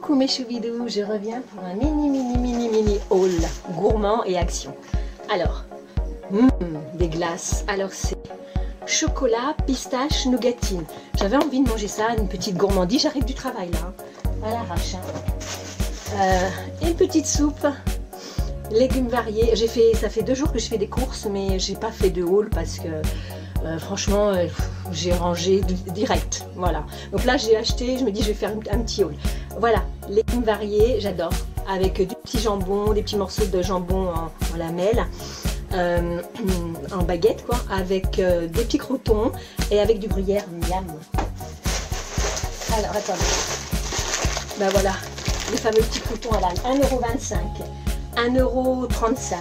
Coucou mes choubidous, je reviens pour un mini haul gourmand et action. Alors, des glaces. Alors c'est chocolat, pistache, nougatine. J'avais envie de manger ça, une petite gourmandise. J'arrive du travail là, à l'arrache. Une petite soupe, légumes variés. Ça fait 2 jours que je fais des courses, mais j'ai pas fait de haul parce que franchement, j'ai rangé direct. Voilà. Donc là, j'ai acheté, je me dis, je vais faire un petit haul. Voilà, légumes variés, j'adore. Avec du petit jambon, des petits morceaux de jambon en lamelles, en baguette, quoi. Avec des petits croutons et avec du gruyère. Miam. Alors, attendez. Ben voilà, les fameux petits croutons à l'âne. 1,25 €, 1,35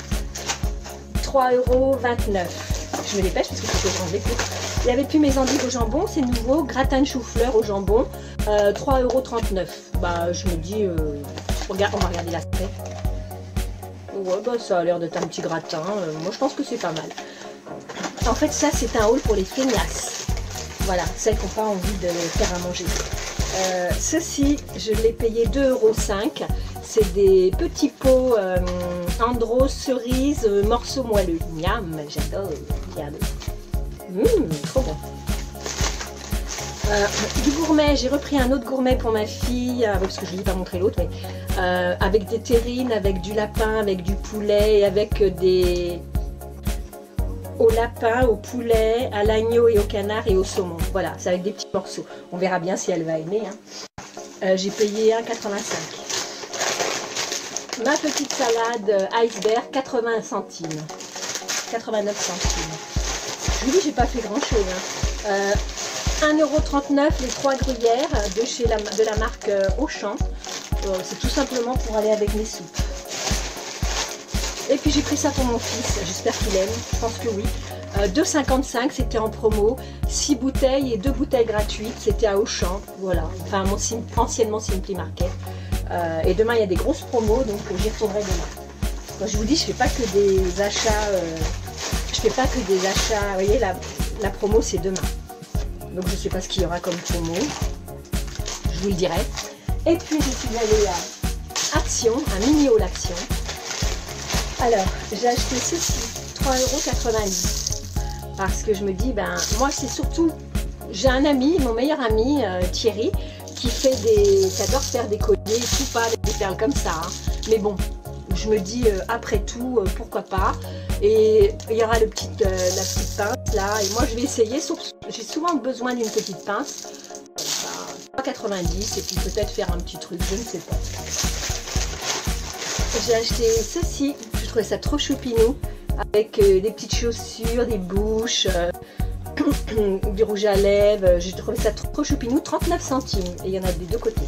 €, 3,29 €. Je me dépêche parce que je range les cours. Il n'y avait plus mes endives au jambon, c'est nouveau. Gratin de chou-fleur au jambon, 3,39 €. Bah, je me dis, on va regarder l'aspect. Ouais, bah, ça a l'air d'être un petit gratin. Moi, je pense que c'est pas mal. En fait, ça, c'est un haul pour les feignasses. Voilà, celles qui n'ont pas envie de faire à manger. Ceci, je l'ai payé 2,5 €. C'est des petits pots Andros cerise morceaux moelleux. Miam, j'adore. Regardez. Trop bon. Du gourmet, j'ai repris un autre gourmet pour ma fille, parce que je ne lui ai pas montré l'autre, mais avec des terrines, avec du lapin, avec du poulet, et avec des... au lapin, au poulet, à l'agneau et au canard et au saumon. Voilà, c'est avec des petits morceaux. On verra bien si elle va aimer. Hein. J'ai payé 1,85 €. Ma petite salade iceberg, 80 centimes. 89 centimes. Je vous dis, j'ai pas fait grand chose. Hein. 1,39 € les 3 gruyères de la marque Auchan. C'est tout simplement pour aller avec mes soupes. Et puis j'ai pris ça pour mon fils, j'espère qu'il aime, je pense que oui. 2,55 €, c'était en promo. 6 bouteilles et 2 bouteilles gratuites, c'était à Auchan. Voilà, enfin anciennement Simply Market. Et demain il y a des grosses promos, donc j'y retournerai demain. Moi, je vous dis, je fais pas que des achats. Vous voyez, la promo c'est demain. Donc je sais pas ce qu'il y aura comme promo. Je vous le dirai. Et puis je suis allée à Action, un mini haul Action. Alors, j'ai acheté ceci, 3,90 €. Parce que je me dis, ben moi c'est surtout, j'ai un ami, mon meilleur ami, Thierry, qui adore faire des colliers, tout pas avec des perles comme ça. Hein. Mais bon, je me dis, après tout, pourquoi pas. Et il y aura la petite pince là. Et moi je vais essayer, j'ai souvent besoin d'une petite pince. 3,90 € et puis peut-être faire un petit truc, je ne sais pas. J'ai acheté ceci, je trouvais ça trop choupinou, avec des petites chaussures, des bouches, du rouge à lèvres. J'ai trouvé ça trop choupinou, 39 centimes et il y en a des deux côtés.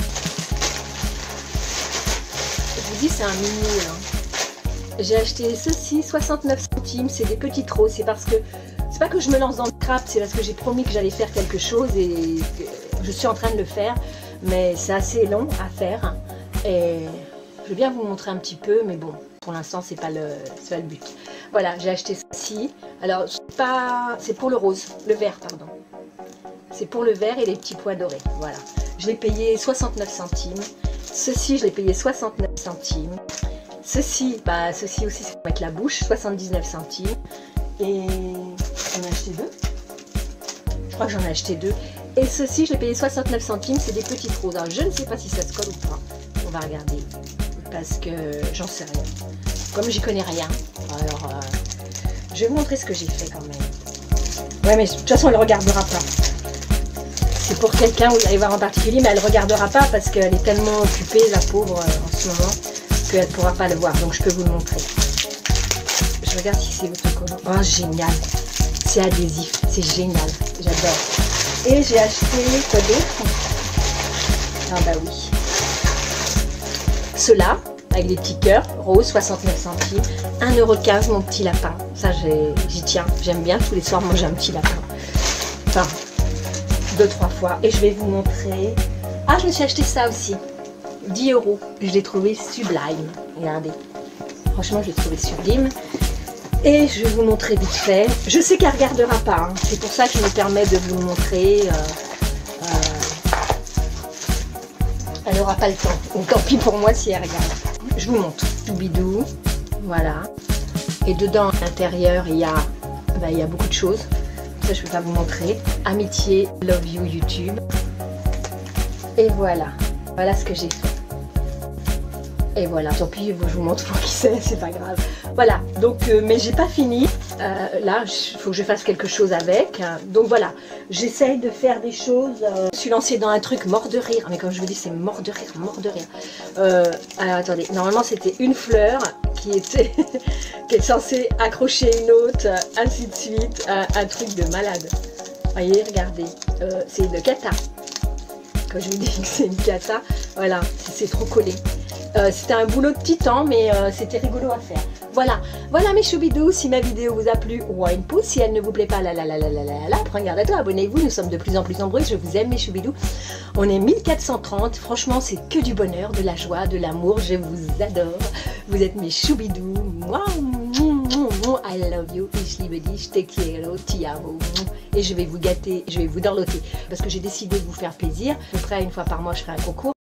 Je vous dis, c'est un mini. Hein. J'ai acheté ceci, 69 centimes, c'est des petites roses. C'est parce que, c'est pas que je me lance dans le crap, c'est parce que j'ai promis que j'allais faire quelque chose et je suis en train de le faire, mais c'est assez long à faire. Et je vais bien vous montrer un petit peu, mais bon, pour l'instant, c'est pas le but. Voilà, j'ai acheté ceci. Alors, c'est pour le rose, le vert, pardon. C'est pour le vert et les petits pois dorés. Voilà. Je l'ai payé 69 centimes. Ceci, je l'ai payé 69 centimes. Ceci aussi, c'est pour mettre la bouche, 79 centimes. Et j'en ai acheté 2. Je crois que j'en ai acheté 2. Et ceci, je l'ai payé 69 centimes. C'est des petites roses. Alors, je ne sais pas si ça se colle ou pas. On va regarder. Parce que j'en sais rien. Comme j'y connais rien. Alors, je vais vous montrer ce que j'ai fait quand même. Ouais, mais de toute façon, elle ne regardera pas. C'est pour quelqu'un, vous allez voir en particulier, mais elle ne regardera pas parce qu'elle est tellement occupée, la pauvre, en ce moment, qu'elle ne pourra pas le voir. Donc, je peux vous le montrer. Je regarde si c'est autocollant. Oh, génial. C'est adhésif. C'est génial. J'adore. Et j'ai acheté quoi d'autre? Ah bah oui. Ceux-là, avec des petits cœurs, rose, 69 centimes. 1,15 € mon petit lapin. Ça, j'y tiens. J'aime bien tous les soirs manger un petit lapin. Enfin, 2-3 fois. Et je vais vous montrer. Ah, je me suis acheté ça aussi. 10 €. Je l'ai trouvé sublime. Regardez. Franchement, je l'ai trouvé sublime. Et je vais vous montrer vite fait. Je sais qu'elle ne regardera pas. Hein. C'est pour ça que je me permets de vous le montrer. Elle n'aura pas le temps. Donc tant pis pour moi si elle regarde. Je vous montre. Choubidou. Voilà. Et dedans, à l'intérieur, il y a beaucoup de choses. Ça, je ne peux pas vous montrer. Amitié, love you, YouTube. Et voilà. Voilà ce que j'ai fait. Et voilà, tant pis, je vous montre pour qui c'est pas grave. Voilà, donc, mais j'ai pas fini. Là, il faut que je fasse quelque chose avec. Donc voilà, j'essaye de faire des choses. Je suis lancée dans un truc mort de rire. Mais comme je vous dis, c'est mort de rire, mort de rire. Alors attendez, normalement c'était une fleur qui est censée accrocher une autre, ainsi de suite. Un truc de malade. Voyez, regardez, c'est une cata. Quand je vous dis que c'est une cata, voilà, c'est trop collé. C'était un boulot de titan, mais c'était rigolo à faire. Voilà, voilà mes choubidous, si ma vidéo vous a plu, une pouce, si elle ne vous plaît pas, prenez garde à toi, abonnez-vous, nous sommes de plus en plus nombreux, je vous aime mes choubidous. On est 1430, franchement c'est que du bonheur, de la joie, de l'amour, je vous adore. Vous êtes mes choubidous, moi, I love you, ich liebe dich, te quiero, ti amo. Et je vais vous gâter, je vais vous dorloter, parce que j'ai décidé de vous faire plaisir. À peu près une fois par mois, je ferai un concours.